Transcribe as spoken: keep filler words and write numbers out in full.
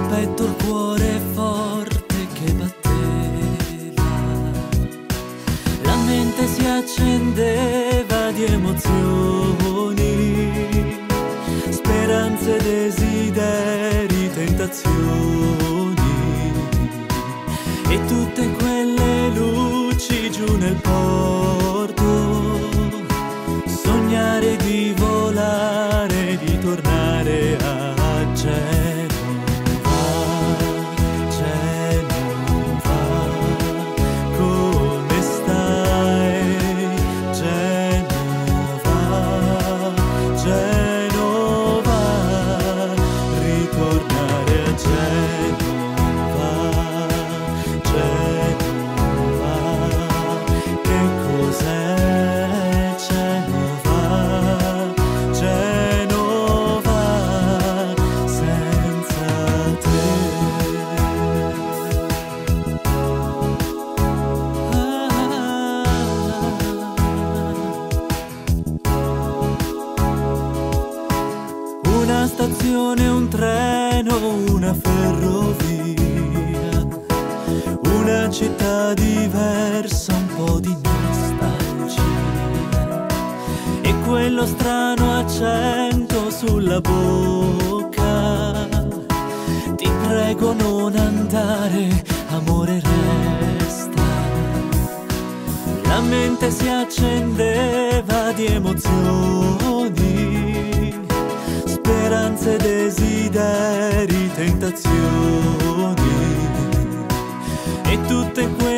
petto il cuore forte che batteva, la mente si accendeva di emozioni, speranze, desideri, tentazioni, e tutte quelle luci giù nel porto, sognare di volare, di tornare a Genova, Genova, come stai? Genova, Genova, ritornare a Genova, Genova, che cos'è Genova? Genova senza te. Una stazione, un treno, una ferrovia, una città diversa, un po' di nostalgia, e quello strano accento sulla bocca. Ti prego non andare, amore resta. La mente si accendeva di emozioni, speranze, desideri, tentazioni, e tutte quelle